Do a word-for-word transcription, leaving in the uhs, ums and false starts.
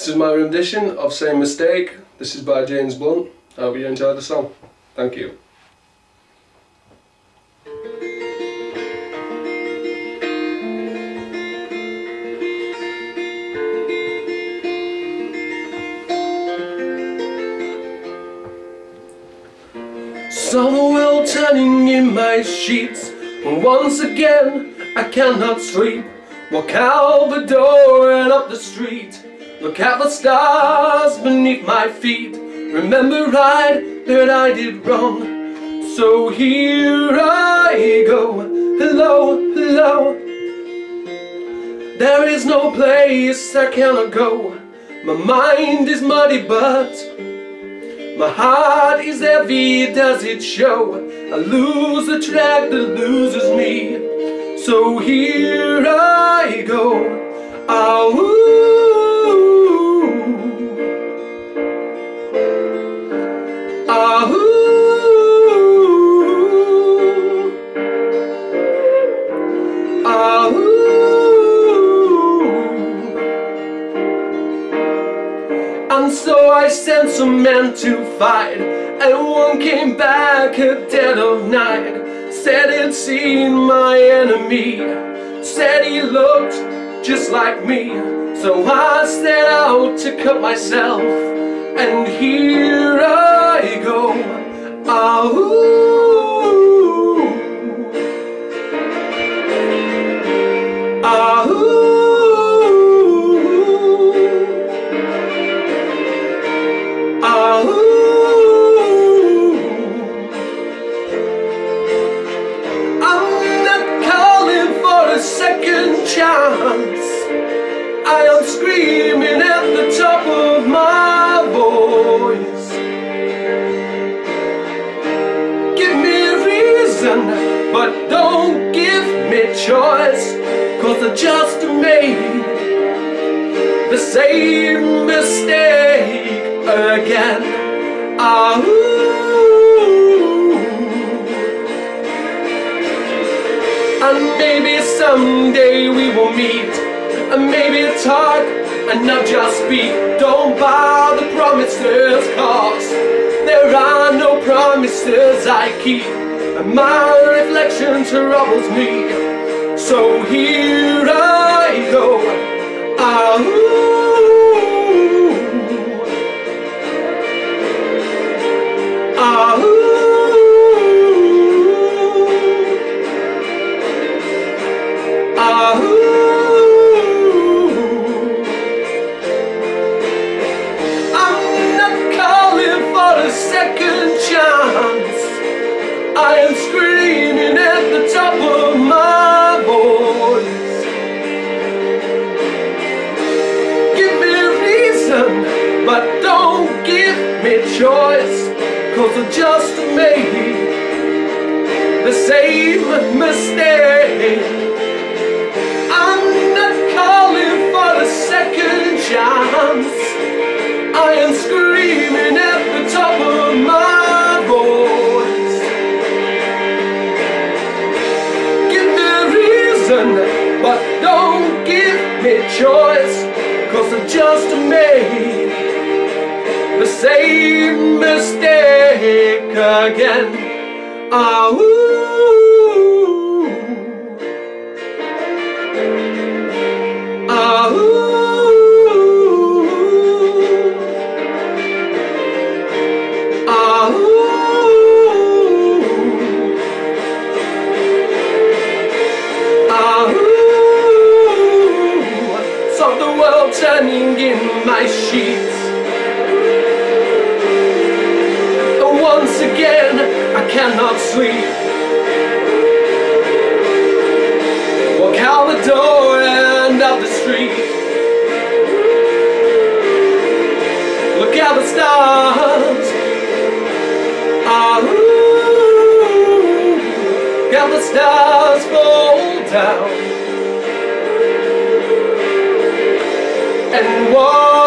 This is my rendition of Same Mistake. This is by James Blunt. I hope you enjoy the song. Thank you. Saw the world turning in my sheets, and once again I cannot sleep. Walk out the door and up the street, look at the stars beneath my feet. Remember right that I did wrong, so here I go. Hello, hello. There is no place I cannot go. My mind is muddy but my heart is heavy, does it show? I lose the track that loses me, so here I go. Ah, ooh. Ah, ooh. Ah, ooh. And so I sent some men to fight, and one came back at dead of night. Said he'd seen my enemy, said he looked just like me. So I set out to cut myself, and here I go. Ah, ooh. Ah, ooh. Ah, ooh. Second chance, I am screaming at the top of my voice. Give me a reason, but don't give me choice, 'cause I just made the same mistake again. Ah, ooh. And maybe someday we will meet, and maybe talk and not just speak. Don't buy the promises, 'cause there are no promises I keep, and my reflection troubles me, so here I go. Ah, ooh. Ah, ooh. Ah, ooh. I'm not calling for a second chance, I am screaming at the top of my voice. Give me a reason, but don't give me choice, 'cause I just made the same mistake. I'm not calling for a second chance, I am screaming at the top of my voice. Give me a reason, but don't give me choice, 'cause I just made the same mistake again. Ah, ooh. Ah, ooh. Ah, ooh. Ah, ooh. Saw the world turning in my sheets, and once again I cannot sleep. Walk out the door and up the street, look at the stars. Ah, ooh. Got the stars fall down, and what